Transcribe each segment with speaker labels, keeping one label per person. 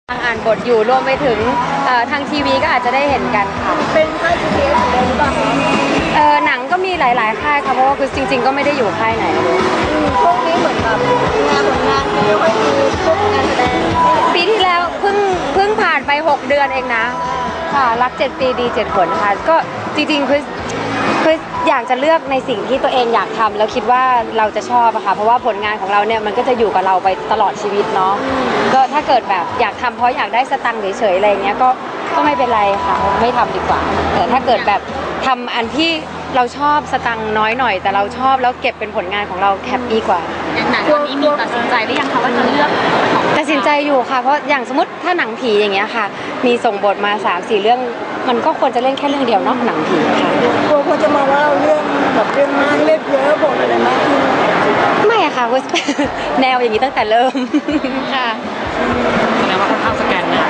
Speaker 1: อ่านบทอยู่รวมไปถึงทางทีวีก็อาจจะได้เห็นกันค่ะ
Speaker 2: เป็นค่าย GTS เหมือนเดิมหรือเปล่าคะ
Speaker 1: หนังก็มีหลายๆค่ายค่ะเพราะว่าคือจริงๆก็ไม่ได้อยู่ค่ายไหนเลย
Speaker 2: ช่วงนี้เหมือนแบบผลงานไม่ค่อยมีพวกงานแสดง
Speaker 1: ปีที่แล้วเพิ่งผ่านไป6 เดือนเองนะค่ะรัก7 ปีดี7 ผลค่ะก็จริงๆคืออยากจะเลือกในสิ่งที่ตัวเองอยากทำแล้วคิดว่าเราจะชอบอะค่ะเพราะว่าผลงานของเราเนี่ยมันก็จะอยู่กับเราไปตลอดชีวิตเนาะก็ถ้าเกิดแบบอยากทำเพราะอยากได้สตังค์เฉยๆอะไรเงี้ยก็ไม่เป็นไรค่ะไม่ทำดีกว่าแต่ถ้าเกิดแบบทำอันที่เราชอบสตังค์น้อยหน่อยแต่เราชอบแล้วเก็บเป็นผลงานของเราแฮปปี้กว่า
Speaker 3: หนังตอนนี้มีตัดสินใจหรือยังคะว่าจะเลือก
Speaker 1: ตัดสินใจอยู่ค่ะเพราะอย่างสมมติถ้าหนังผีอย่างเงี้ยค่ะมีส่งบทมา 3-4 เรื่องมันก็ควรจะเล่นแค่เรื่องเดียวเนาะหนังผีค่ะ
Speaker 2: กลัวคนจะมองว่าเราเรื่องแบบเรื่องมากเล่นเยอะบทอะไรมากขึ้น
Speaker 1: ไม่อะค่ะแนวอย่างนี้ตั้งแต่เริ่มค่ะ
Speaker 3: แสดงว่าค่อนข้างสแกนนะ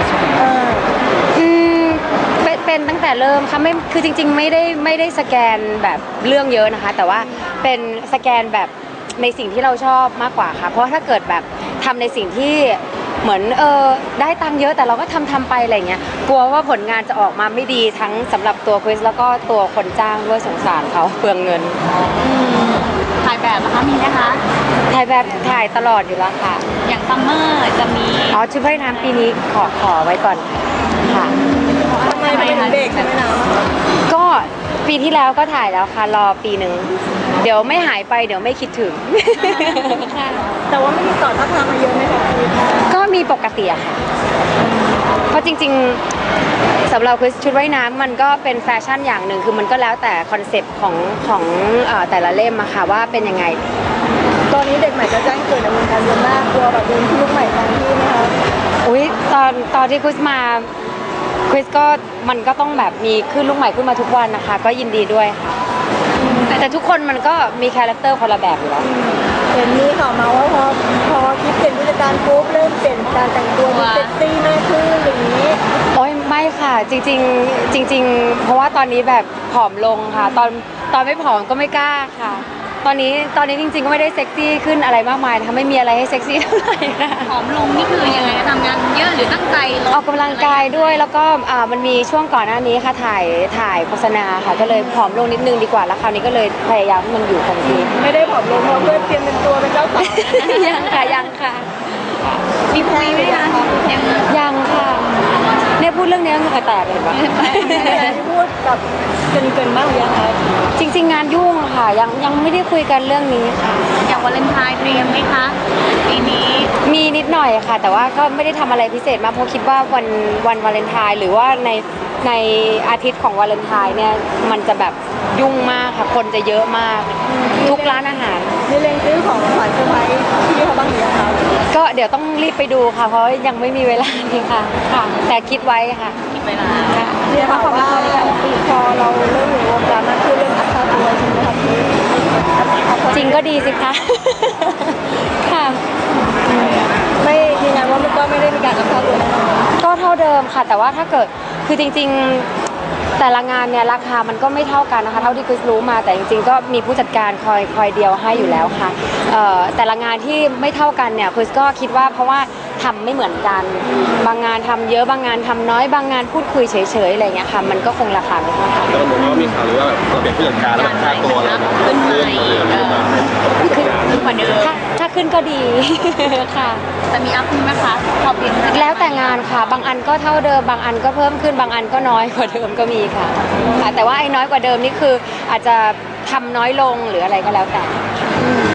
Speaker 1: เป็นตั้งแต่เริ่มค่ะไม่คือจริงๆไม่ได้สแกนแบบเรื่องเยอะนะคะแต่ว่าเป็นสแกนแบบในสิ่งที่เราชอบมากกว่าค่ะเพราะถ้าเกิดแบบทำในสิ่งที่เหมือนได้ตังค์เยอะแต่เราก็ทำไปอะไรเงี้ยกลัวว่าผลงานจะออกมาไม่ดีทั้งสำหรับตัวคริสแล้วก็ตัวคนจ้างด้วยสงสารเขาเปลืองเงิน
Speaker 3: ถ่ายแบบนะคะมีไหมคะ
Speaker 1: ถ่ายแบบถ่ายตลอดอยู่แล้วค่ะ
Speaker 3: อย่างซัมเมอร์จะมี
Speaker 1: ชุดว่ายน้ำปีนี้ขอไว้ก่อนค่ะ
Speaker 2: ทำไมเป็นเบรกใช่ไหมนะ
Speaker 1: ก็ปีที่แล้วก็ถ่ายแล้วค่ะรอปีหนึ่งเดี๋ยวไม่หายไปเดี๋ยวไม่คิดถึง
Speaker 2: แต่ว่าไม่มีต่อทักทามมาเยอะไหมคะ
Speaker 1: ก็มีปกติอะค่ะเพราะจริงๆสำหรับคือชุดว่ายน้ำมันก็เป็นแฟชั่นอย่างหนึ่งคือมันก็แล้วแต่คอนเซ็ปต์ของแต่ละเล่มอะค่ะว่าเป็นยังไง
Speaker 2: ตอนนี้เด็กใหม่ก็แจ้งเกิดในวงการเยอะมากกลัวแบบโดนลูกใหม่ตามที่ไหมคะ
Speaker 1: อุ้ยตอนที่คริสมาคริสก็มันก็ต้องแบบมีขึ้นลูกใหม่ขึ้นมาทุกวันนะคะก็ยินดีด้วยค่ะแต่ทุกคนมันก็มีคาแรคเตอร์คนละแบบอยู่แล้ว
Speaker 2: เห็นมีข่าวมาว่าพอคิดเปลี่ยนผู้จัดการปุ๊บเริ่มเปลี่ยนการแต่งตัวมีเซ็กซี่มากขึ้นอย่างนี้
Speaker 1: โอ้ยไม่ค่ะจริงเพราะว่าตอนนี้แบบผอมลงค่ะตอนไม่ผอมก็ไม่กล้าค่ะตอนนี้จริงๆก็ไม่ได้เซ็กซี่ขึ้นอะไรมากมายนะคะไม่มีอะไรให้เซ็กซี่เท่าไหร่นะ
Speaker 3: ผอมลงนี่คือยังไงทำงานเยอะหรือตั้งใจ
Speaker 1: ออกกำลังกายด้วยแล้วก็มันมีช่วงก่อนหน้านี้ค่ะถ่ายโฆษณาค่ะก็เลยผอมลงนิดนึงดีกว่าแล้วคราวนี้ก็เลยพยายามให้มันอยู่คงที่
Speaker 2: ไม่ได้ผอมลงเพราะเพื่อเตรียมเป็นตัวเป็นเจ้าสาว
Speaker 1: ยังค่ะ
Speaker 3: มีคุยไหมคะ
Speaker 1: ยังค่ะเนี่ยพูดเรื่องนี้ก็เหงื่อแตกเลยปะ
Speaker 2: พูดกับเกินมากหรือยังคะ
Speaker 1: จริงๆงานยุ่งค่ะยังไม่ได้คุยกันเรื่องนี้ค่ะ
Speaker 3: อย่างวาเลนไทน์เตรียมไหมคะปีนี้
Speaker 1: มีนิดหน่อยค่ะแต่ว่าก็ไม่ได้ทำอะไรพิเศษมากเพราะคิดว่าวันวาเลนไทน์หรือว่าในอาทิตย์ของวาเลนไทน์เนี่ยมันจะแบบยุ่งมากค่ะคนจะเยอะมากทุกร้านอาหาร
Speaker 2: มีเล็งซื้อของขวัญเซอร์ไพรส์ที่เขาบ้างหรือยังคะ
Speaker 1: ก็เดี๋ยวต้องรีบไปดูค่ะเพราะยังไม่มีเวลาเลยค่ะแต่คิดไว้ค่ะ
Speaker 3: คิดไว้แล้ว
Speaker 1: ค่ะ
Speaker 2: เรียกว่าพอเราเริ่มอยู่วงการนั้นคือเรื่องอัตราตัวใช่ไหมคะ
Speaker 1: จริงก็ดีสิคะค่ะ
Speaker 2: ไม่ยืนยันว่ามันก็ไม่ได้มีการอัตราตัว
Speaker 1: ก็เท่าเดิมค่ะแต่ว่าถ้าเกิดคือจริงๆแต่ละงานเนี่ยราคามันก็ไม่เท่ากันนะคะเท่าที่คริสรู้มาแต่จริงๆก็มีผู้จัดการคอยเดียวให้อยู่แล้วค่ะแต่ละงานที่ไม่เท่ากันเนี่ยคริสก็คิดว่าเพราะว่าทำไม่เหมือนกันบางงานทำเยอะบางงานทำน้อยบางงานพูดคุยเฉยๆอะไรเงี้ยค่ะมันก็คงราคาไม่เท่ากัน
Speaker 4: แล้วผมก็มีข่าวหรือว่าแบบเราเป็นผู้จัดการแล้วค่าตัวเรา
Speaker 3: ขึ้นไหมขึ้นกว่าเดิม
Speaker 1: ถ้าขึ้นก็ดีค่ะ
Speaker 3: จะมีอัพขึ้นไหมคะพอเปลี่ยน
Speaker 1: แล้วแต่งานค่ะบางอันก็เท่าเดิมบางอันก็เพิ่มขึ้นบางอันก็น้อยกว่าเดิมก็มีค่ะแต่ว่าไอ้น้อยกว่าเดิมนี่คืออาจจะทำน้อยลงหรืออะไรก็แล้วแต่